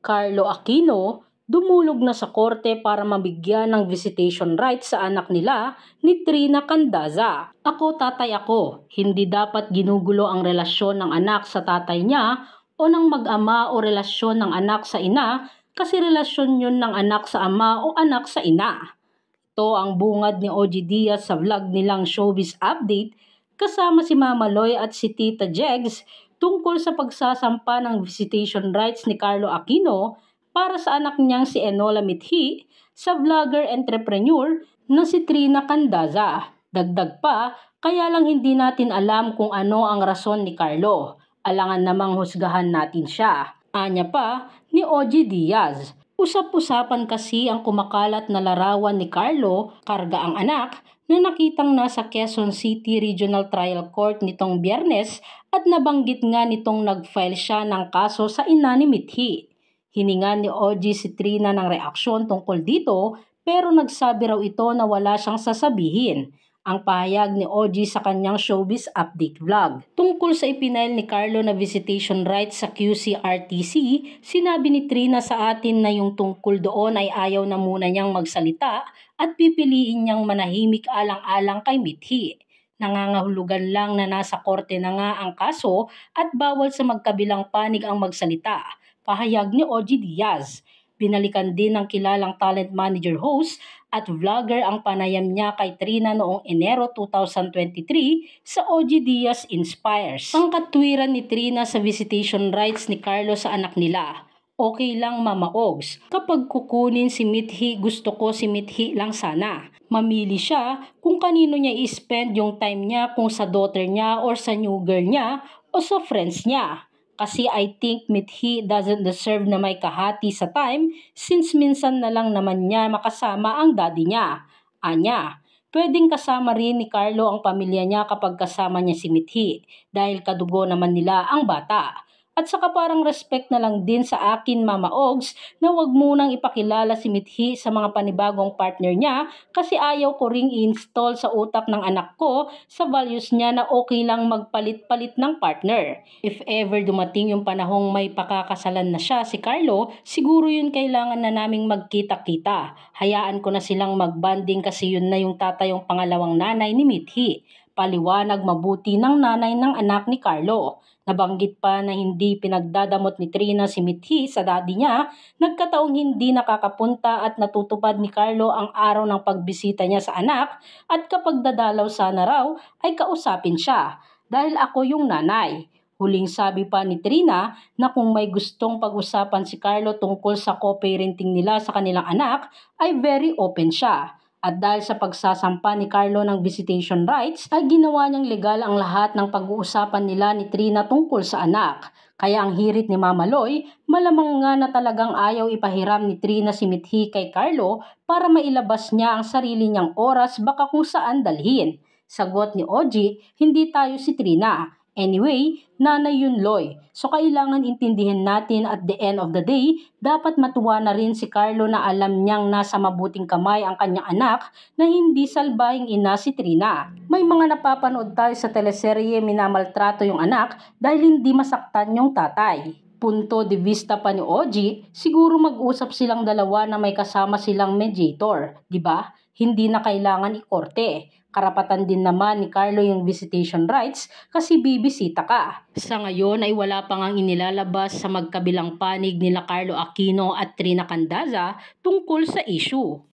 Carlo Aquino dumulog na sa korte para mabigyan ng visitation rights sa anak nila ni Trina Candaza. Ako tatay ako, hindi dapat ginugulo ang relasyon ng anak sa tatay niya o ng mag-ama o relasyon ng anak sa ina kasi relasyon yun ng anak sa ama o anak sa ina. Ito ang bungad ni OG Diaz sa vlog nilang Showbiz Update kasama si Mama Loy at si Tita Jegs tungkol sa pagsasampa ng visitation rights ni Carlo Aquino para sa anak niyang si Enola Mithi sa vlogger-entrepreneur na si Trina Candaza. Dagdag pa, kaya lang hindi natin alam kung ano ang rason ni Carlo. Alangan namang husgahan natin siya. Anya pa ni OG Diaz. Usap-usapan kasi ang kumakalat na larawan ni Carlo, karga ang anak, na nakitang nasa Quezon City Regional Trial Court nitong Biyernes at nabanggit nga nitong nag-file siya ng kaso sa ina ni Mithi. Hiningan ni OG si Trina ng reaksyon tungkol dito pero nagsabi raw ito na wala siyang sasabihin. Ang pahayag ni OG sa kanyang Showbiz Update vlog. Tungkol sa ipinail ni Carlo na visitation rights sa QCRTC, sinabi ni Trina sa atin na yung tungkol doon ay ayaw na muna niyang magsalita at pipiliin niyang manahimik alang-alang kay Mithi. Nangangahulugan lang na nasa korte na nga ang kaso at bawal sa magkabilang panig ang magsalita. Pahayag ni OG Diaz. Binalikan din ng kilalang talent manager host at vlogger ang panayam niya kay Trina noong Enero 2023 sa OG Diaz Inspires. Ang katwiran ni Trina sa visitation rights ni Carlo sa anak nila. Okay lang Mama Ogs, kapag kukunin si Mithi gusto ko si Mithi lang sana. Mamili siya kung kanino niya i-spend yung time niya, kung sa daughter niya or sa new girl niya o sa friends niya. Kasi I think Mithi doesn't deserve na may kahati sa time since minsan na lang naman niya makasama ang daddy niya. Anya, pwedeng kasama rin ni Carlo ang pamilya niya kapag kasama niya si Mithi dahil kadugo naman nila ang bata. At saka parang respect na lang din sa akin Mama Ogs na wag munang ipakilala si Mithi sa mga panibagong partner niya kasi ayaw ko ring i-install sa utak ng anak ko sa values niya na okay lang magpalit-palit ng partner. If ever dumating yung panahong may pakakasalan na siya si Carlo, siguro yun kailangan na naming magkita-kita. Hayaan ko na silang magbanding kasi yun na yung tatayong pangalawang nanay ni Mithi. Paliwanag mabuti ng nanay ng anak ni Carlo. Nabanggit pa na hindi pinagdadamot ni Trina si Mithi sa daddy niya, nagkataong hindi nakakapunta at natutupad ni Carlo ang araw ng pagbisita niya sa anak at kapag dadalaw sana raw ay kausapin siya dahil ako yung nanay. Huling sabi pa ni Trina na kung may gustong pag-usapan si Carlo tungkol sa co-parenting nila sa kanilang anak ay very open siya. At dahil sa pagsasampa ni Carlo ng visitation rights ay ginawa niyang legal ang lahat ng pag-uusapan nila ni Trina tungkol sa anak. Kaya ang hirit ni Mama Loy, malamang nga na talagang ayaw ipahiram ni Trina si Mithi kay Carlo para mailabas niya ang sarili niyang oras baka kung saan dalhin. Sagot ni OG, hindi tayo si Trina. Anyway, nanay yun Loy. So kailangan intindihin natin at the end of the day, dapat matuwa na rin si Carlo na alam niyang nasa mabuting kamay ang kanyang anak na hindi salbahing ina si Trina. May mga napapanood tayo sa teleserye minamaltrato yung anak dahil hindi masaktan yung tatay. Punto de vista pa ni OG, siguro mag-usap silang dalawa na may kasama silang mediator, di ba? Hindi na kailangan ikorte. Karapatan din naman ni Carlo yung visitation rights kasi bibisita ka. Sa ngayon ay wala pang ang inilalabas sa magkabilang panig nila Carlo Aquino at Trina Candaza tungkol sa issue.